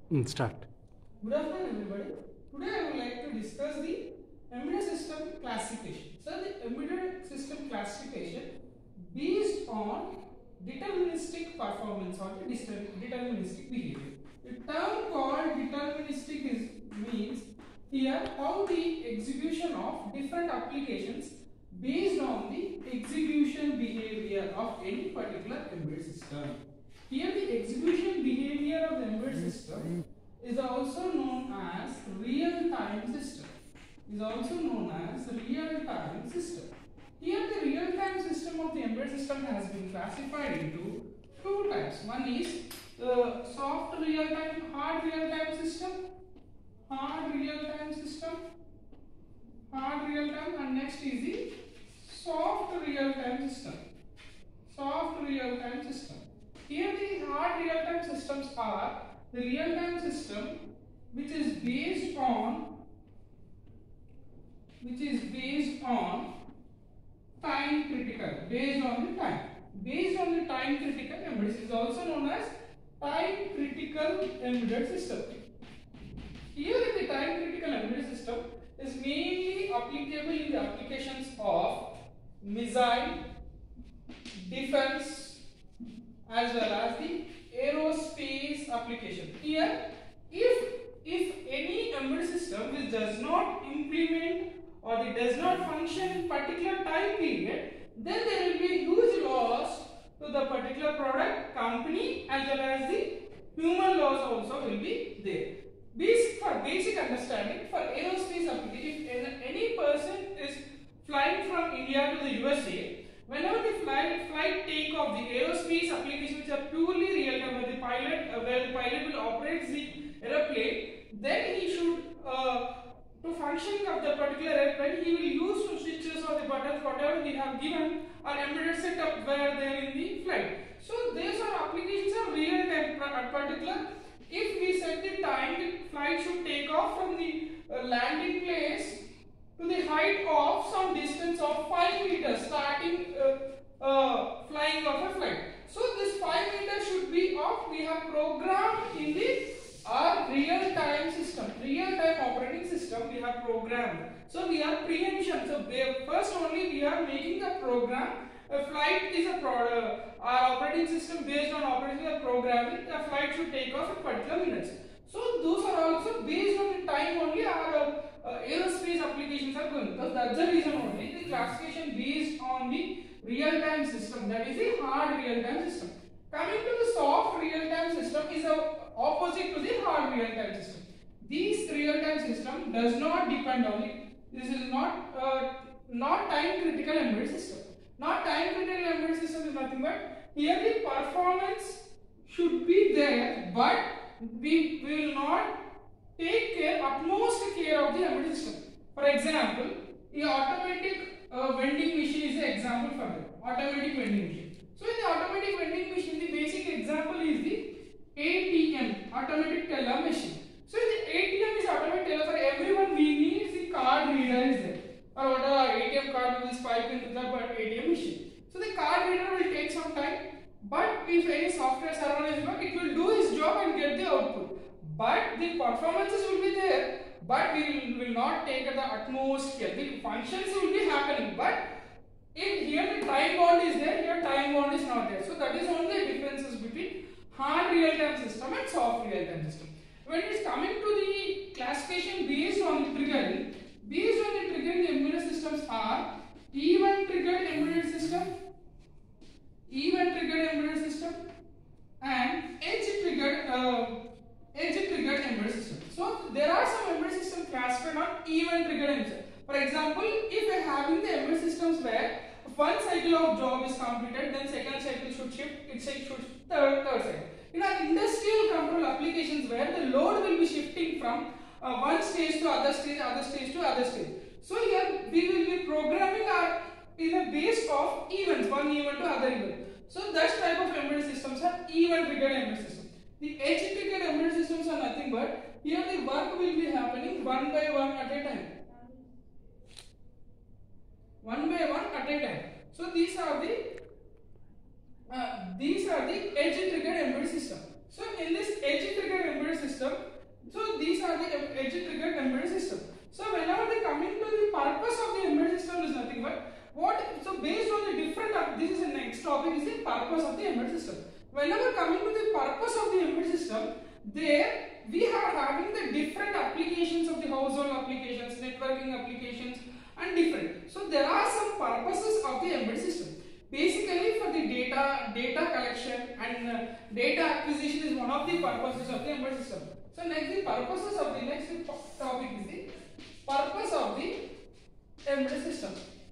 Start. Good afternoon, everybody. Today I would like to discuss the embedded system classification. So, the embedded system classification based on deterministic performance or the deterministic behavior. The term called deterministic means here how the execution of different applications based on the execution behavior of any particular embedded system. Here the execution behavior of the embedded system is also known as real-time system. Is also known as real-time system. Here the real-time system of the embedded system has been classified into two types. One is the soft real-time, hard real-time system, hard real-time system, hard real-time, and next is the soft real-time system, soft real-time system. Here the hard real-time systems are the real-time system which is based on time critical, based on the time critical embedded is also known as time critical embedded system. Here the time critical embedded system is mainly applicable in the applications of missile, defense, as well as the aerospace application. Here, if any embedded system which does not implement or it does not function in particular time period, then there will be huge loss to the particular product, company, as well as the human loss also will be there. For basic understanding, for aerospace application, if any person is flying from India to the USA, whenever the flight take off, the aerospace applications which are purely real time, where the pilot will operate the aeroplane, then he should to function of the particular airplane, he will use some switches or the buttons, whatever we have given or embedded setup where they are in the flight. So these are applications of real time particular. If we set the time, the flight should take off from the landing place to the height of some distance of 5 meters starting flying of a flight. So this 5 meters should be of, we have programmed in the our real-time system, real-time operating system we have programmed. So we have preemption. So first only we are making the program. A flight is a product. Our operating system based on operating a programming, the flight should take off in particular minutes. So those are also based on the time only our aerospace applications are going. Because that's the reason only the classification based on the real-time system, that is the hard real-time system. Coming to the soft real-time system is a opposite to the hard real-time system. This real-time system does not depend on it. This is not time critical embedded system. Not time critical embedded system is nothing but here the performance should be there, but we will not take utmost care of the embedded system. For example, the automatic vending machine is an example for that. Automatic vending machine. So in the automatic vending machine, the basic example is the ATM, automatic teller machine. So the ATM is automatic teller. For everyone we need the card reader is there. Or whatever ATM card will swipe into the ATM machine. So the card reader will take some time, but if any software server is work, it will do its job and get the output. But the performances will be there, but we will not take the utmost care. The functions will be happening, but if here the time bond is there, here time bond is not there. So that is only the differences between hard real-time system and soft real-time system. When it is coming to the classification based on the triggering, the embedded systems are event triggered embedded system, and edge triggered embedded system. So there are some embedded systems classified on event triggered embedded system. For example, if we are having the embedded systems where one cycle of job is completed, then second cycle should shift, it should third cycle. In our industrial control applications where the load will be shifting from one stage to other stage to other stage. So here we will be programming our in a base of events, one event to other event. So that type of embedded systems are event triggered embedded systems. The edge triggered embedded systems are nothing but here the work will be happening one by one at a time. One by one at a time. So these are the edge triggered embedded system. So in this edge triggered embedded system, whenever coming to the purpose of the embedded system, there we are having the different applications of the household applications, networking applications, and different. So there are some purposes of the embedded system. Basically, for the data collection and data acquisition is one of the purposes of the embedded system. So next, the purposes of the next topic is the purpose of the embedded system.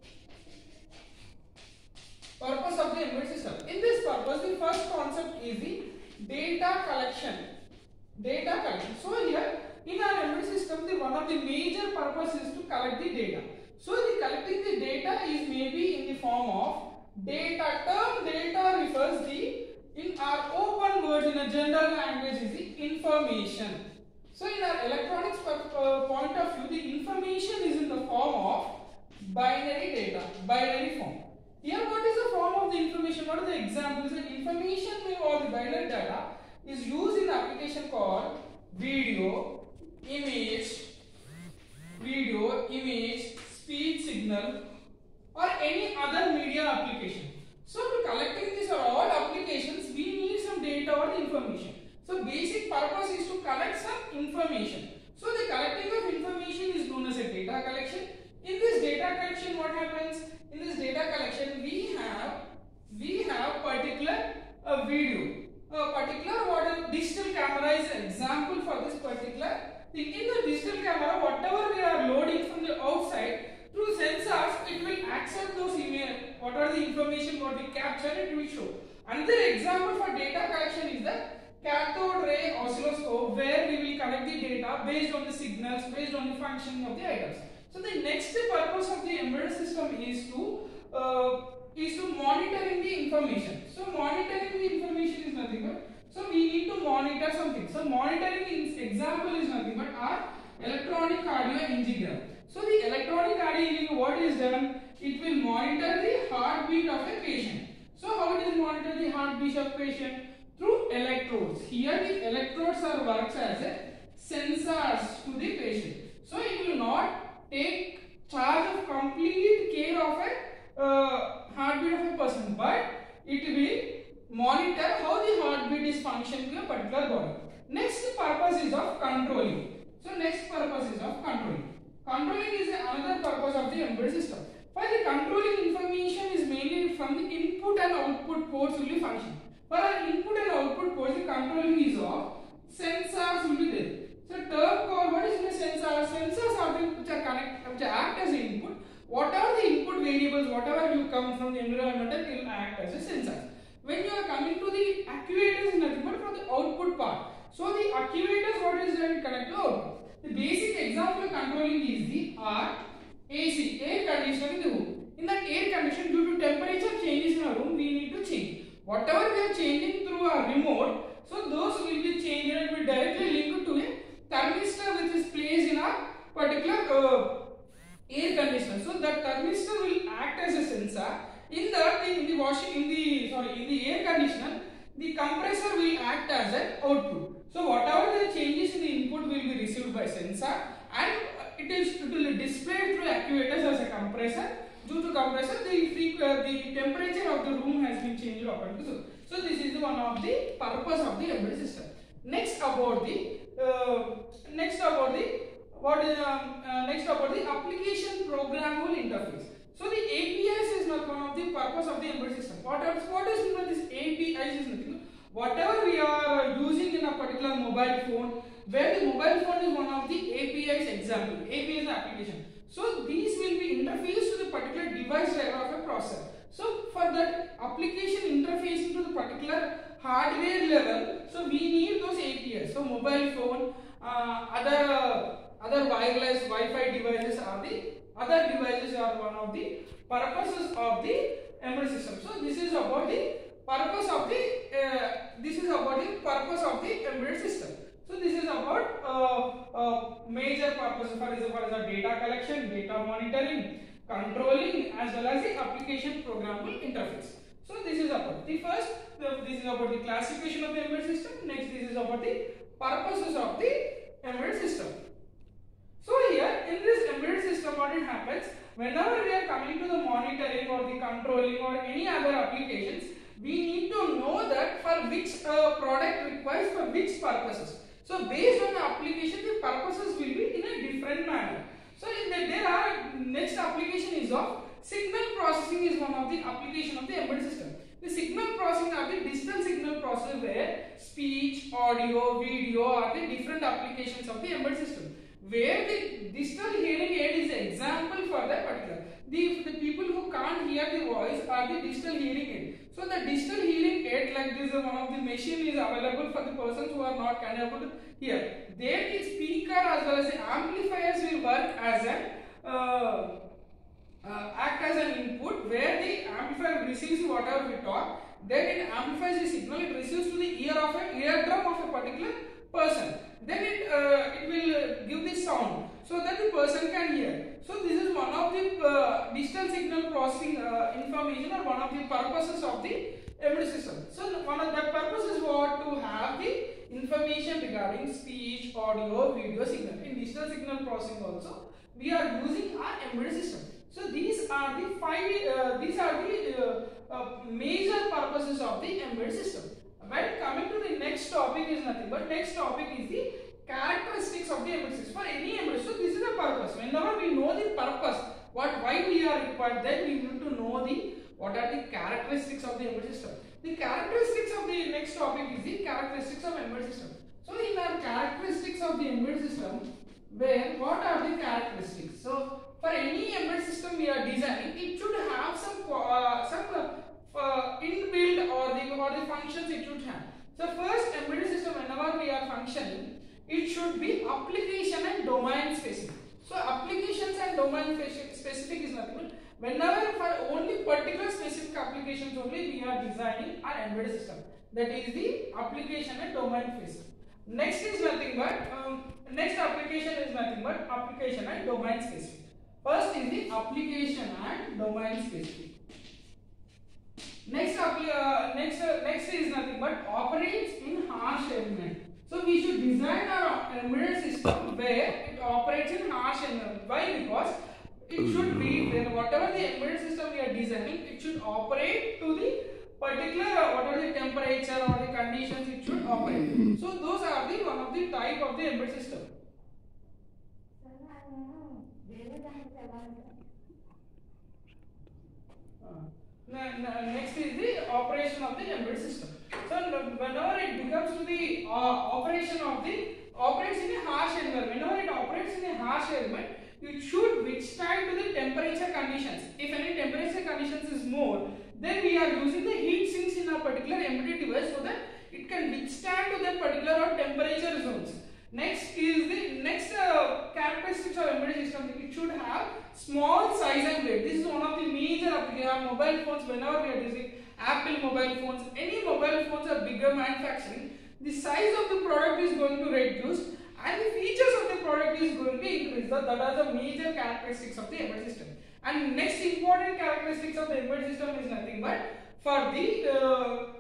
Purpose of the embedded system. In this purpose, the first concept is the data collection. Data collection. So here, in our embedded system, the one of the major purpose is to collect the data. So the collecting the data is maybe in the form of data. Term data refers the, in our open words, in a general language, is the information. So in our electronics point of view, the information is in the form of binary data, binary form. Here, what is the form of the information? What are the examples? The information or the binary data is used in the application called video, image, speech signal, or any other media application. So to collecting these all applications, we need some data or information. So basic purpose is to collect some information. So the collecting of information is known as a data collection. In this data collection, what happens? In this data collection, we have particular video. Particular what a digital camera is an example for this particular thing. In the digital camera, whatever we are loading from the outside through sensors, it will accept those images. What are the information what we capture, it will show. Another example for data collection is the cathode ray oscilloscope, where we will collect the data based on the signals, based on the functioning of the items. So the next purpose of the embedded system is to monitoring the information. So monitoring the information is nothing but, so we need to monitor something. So monitoring example is nothing but our electronic cardioangiogram. So the electronic cardioangiogram, what is done? It will monitor the heartbeat of a patient. So how it is monitor the heartbeat of patient? Through electrodes. Here the electrodes are works as a sensors to the patient. So it will not take charge of complete care of a heartbeat of a person, but it will monitor how the heartbeat is functioning in a particular body. Next purpose is of controlling. So next purpose is of controlling. Controlling is another purpose of the embedded system. While the controlling information is mainly from the input and output ports will be functioning. For our input and output ports, the controlling is of sensors will be there. So term called, what is the sensor? Sensors are the which act as the input. Whatever the input variables, whatever you come from the environment, it will act as a sensor. When you are coming to the actuators, nothing but for the output part. So the actuators, what is that? Connect to output. The basic example of controlling is the AC, air conditioner in the room. In that air condition, due to temperature changes in a room, we need to change. Whatever we are changing through our remote, so those will be changed and will directly linked to a thermistor which is placed in a particular air conditioner. So that thermistor will act as a sensor. In the air conditioner, the compressor will act as an output. So whatever the changes in the input will be received by sensor, and it will display through actuators as a compressor. Due to compressor, the temperature of the room has been changed according to. So this is one of the purpose of the embedded system. Next about the application programmable interface. So the APIs is not one of the purpose of the embedded system. What is this APIs is nothing. Whatever we are using in a particular mobile phone, where the mobile phone is one of the APIs example. API is application. So these will be interfaced to the particular device driver of a processor. So for that application interface into the particular hardware level, so we need those APIs. So mobile phone, other wireless Wi-Fi devices are one of the purposes of the embedded system. So this is about the purpose of the embedded system. So this is about major purposes, for example, data collection, data monitoring, controlling, as well as the application programmable interface. So this is about the first. This is about the classification of the embedded system. Next, this is about the purposes of the embedded system. So here in this embedded system, what it happens, whenever we are coming to the monitoring or the controlling or any other applications, we need to know that for which product requires for which purposes. So based on the application, the purposes will be in a different manner. So there are next application is of signal processing is one of the application of the embedded system. The signal processing are the digital signal processor where speech, audio, video are the different applications of the embedded system. Where the digital hearing aid is an example for that particular. The people who can't hear the voice are the digital hearing aid. So the digital hearing aid like this one of the machine is available for the persons who are not able to hear. There the speaker as well as the amplifiers will work as an act as an input where the amplifier receives whatever we talk, then it amplifies the signal, it receives to the eardrum of a particular person. Then it will give the sound so that the person can hear. So this is one of the digital signal processing information or one of the purposes of the embedded system. So one of the purposes is what to have the information regarding speech, audio, video signal. In digital signal processing also we are using our embedded system. So these are the major purposes of the embedded system. But coming to the next topic is nothing but next topic is the characteristics of the embedded system. For any embedded system, this is the purpose. Whenever we know the purpose, why we are required, then we need to know what are the characteristics of the embedded system. The characteristics of the next topic is the characteristics of embedded system. So in our characteristics of the embedded system, where what are the characteristics? So for any embedded system we are designing, it should have some inbuilt or the functions it should have. So first embedded system, whenever we are functioning, it should be application and domain specific. So applications and domain specific is nothing but whenever for only particular specific applications only we are designing our embedded system. That is the application and domain specific. Next is nothing but next application is nothing but application and domain specific. First is the application and domain specific. Next is nothing but operates in harsh environment. So we should design our embedded system where it operates in harsh environment. Why? Because it should be whatever the embedded system we are designing, it should operate to the particular whatever the temperature or the conditions it should operate. So those are the one of the type of the embedded system. Next is the operation of the embedded system. So whenever it becomes to the operation of the operates in a harsh environment, whenever it operates in a harsh environment, it should withstand to the temperature conditions. If any temperature conditions is more, then we are using the heat sinks in a particular embedded device so that it can withstand to that particular temperature zones. Next is the characteristics of embedded system. It should have small size and weight. This is one of the major applications. Mobile phones, whenever we are using Apple mobile phones, any mobile phones are bigger manufacturing, the size of the product is going to reduce and the features of the product is going to increase. That are the major characteristics of the embedded system. And next important characteristics of the embedded system is nothing but for the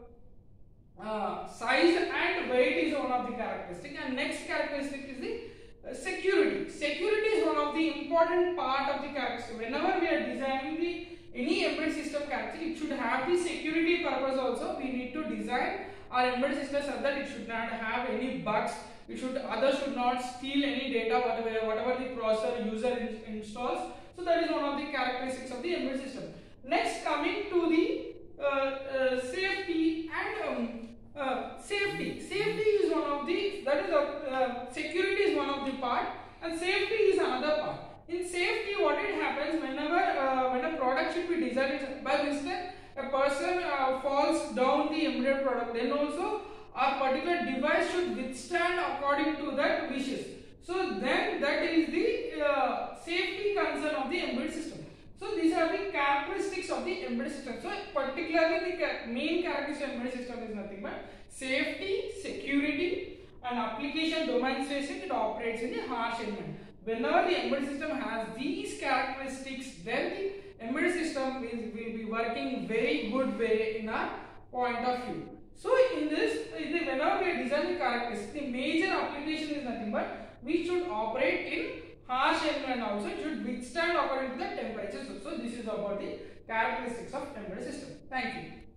size and weight is one of the characteristics, and next characteristic is the security. Security is one of the important part of the characteristic. Whenever we are designing any embedded system characteristic, it should have the security purpose also. We need to design our embedded system so that it should not have any bugs. Others should not steal any data whatever the processor user installs. So that is one of the characteristics of the embedded system. Next, coming to the safety and safety. Safety is one of the security is one of the part and safety is another part. In safety, what it happens whenever when a product should be designed by mistake, a person falls down the embedded product, then also a particular device should withstand according to that wishes. So then that is the safety concern of the embedded system. So these are the characteristics of the embedded system. So particularly the main characteristic of embedded system is nothing but safety, security and application domain specific. It operates in a harsh environment. Whenever the embedded system has these characteristics, then the embedded system will be working very good way in our point of view. So in this, whenever we are designing characteristics, the major application is nothing but we should operate in harsh environment also. It should withstand according to the temperature. So this is about the characteristics of embedded system. Thank you.